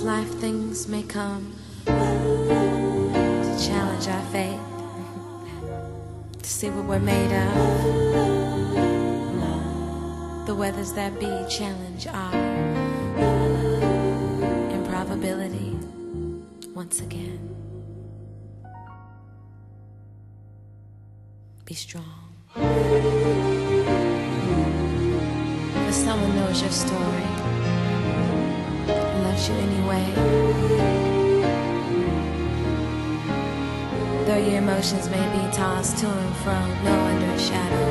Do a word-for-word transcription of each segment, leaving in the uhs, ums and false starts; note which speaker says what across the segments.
Speaker 1: life things may come to challenge our faith, to see what we're made of. The weathers that be challenge our improbability once again. Be strong. If someone knows your story, loves you anyway, though your emotions may be tossed to and fro, no under a shadow,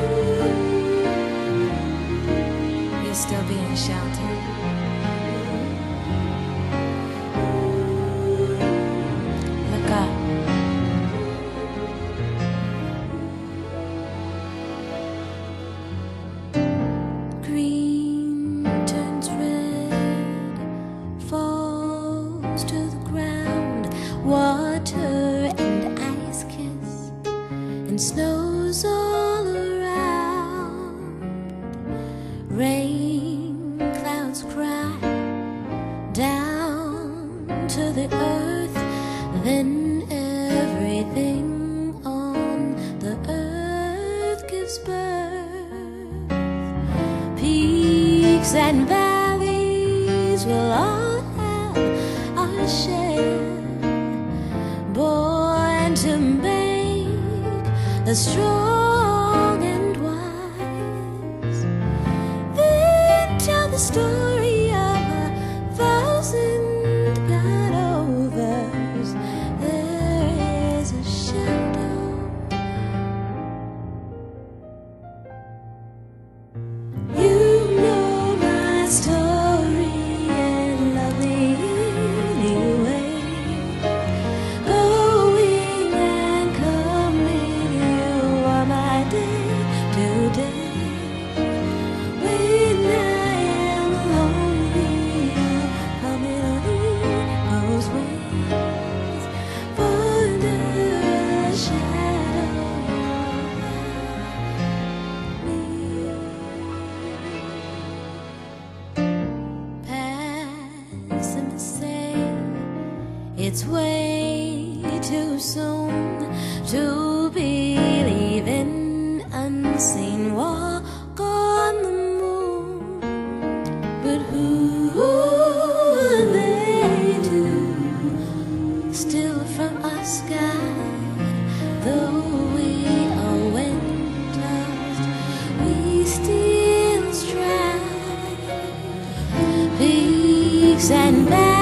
Speaker 1: you're still being sheltered. Look up. Green turns red, falls to the ground, water and ice kiss, and snows all around. Rain clouds cry down to the earth, then everything on the earth gives birth. Peaks and valleys will all have our share, born to make us strong and wise. Then tell the story of a thousand got-overs. There is a shadow. You know my story in lovely anyway. Going and coming, you are my day to day. When I am lonely, you come in those ways. Under a shadow, passing to say it's way too soon to believe in unseen walk on the moon. But who are they to steal from our sky? Though we are wind lost, we still strive. Peaks and valleys